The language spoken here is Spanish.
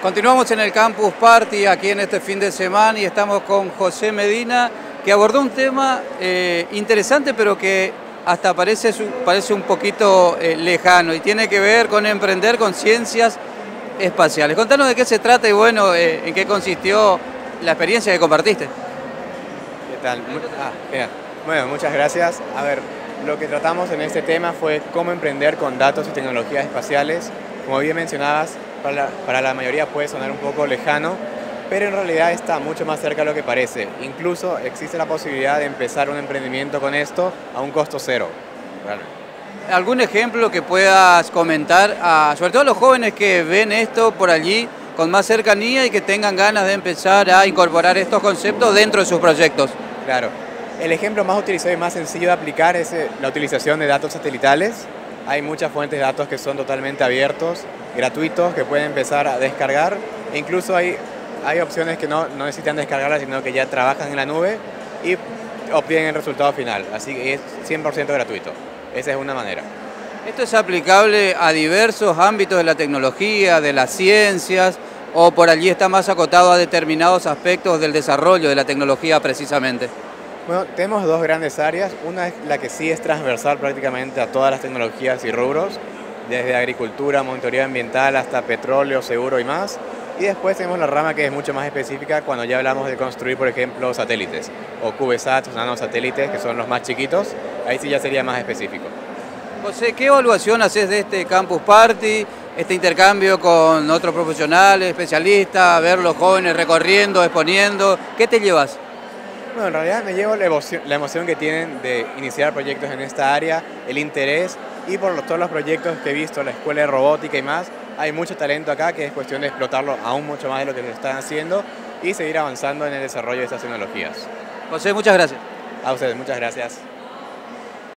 Continuamos en el Campus Party aquí en este fin de semana y estamos con José Medina, que abordó un tema interesante, pero que hasta parece un poquito lejano y tiene que ver con emprender con ciencias espaciales. Contanos de qué se trata y bueno, en qué consistió la experiencia que compartiste. ¿Qué tal? Bueno, muchas gracias. A ver, lo que tratamos en este tema fue cómo emprender con datos y tecnologías espaciales. Como bien mencionabas, para la mayoría puede sonar un poco lejano, pero en realidad está mucho más cerca de lo que parece. Incluso existe la posibilidad de empezar un emprendimiento con esto a un costo cero. Realmente. ¿Algún ejemplo que puedas comentar, sobre todo a los jóvenes que ven esto por allí con más cercanía y que tengan ganas de empezar a incorporar estos conceptos dentro de sus proyectos? Claro. El ejemplo más utilizado y más sencillo de aplicar es la utilización de datos satelitales. Hay muchas fuentes de datos que son totalmente abiertos, gratuitos, que pueden empezar a descargar. E incluso hay opciones que no necesitan descargarlas, sino que ya trabajan en la nube y obtienen el resultado final. Así que es 100% gratuito. Esa es una manera. ¿Esto es aplicable a diversos ámbitos de la tecnología, de las ciencias, o por allí está más acotado a determinados aspectos del desarrollo de la tecnología precisamente? Bueno, tenemos dos grandes áreas. Una es la que sí es transversal prácticamente a todas las tecnologías y rubros, desde agricultura, monitoreo ambiental hasta petróleo, seguro y más. Y después tenemos la rama que es mucho más específica cuando ya hablamos de construir, por ejemplo, satélites o CubeSats, nanosatélites, que son los más chiquitos. Ahí sí ya sería más específico. José, ¿qué evaluación haces de este Campus Party, este intercambio con otros profesionales, especialistas, ver los jóvenes recorriendo, exponiendo? ¿Qué te llevas? Bueno, en realidad me llevo la emoción que tienen de iniciar proyectos en esta área, el interés y por todos los proyectos que he visto, la escuela de robótica y más, hay mucho talento acá que es cuestión de explotarlo aún mucho más de lo que lo están haciendo y seguir avanzando en el desarrollo de estas tecnologías. José, muchas gracias. A ustedes, muchas gracias.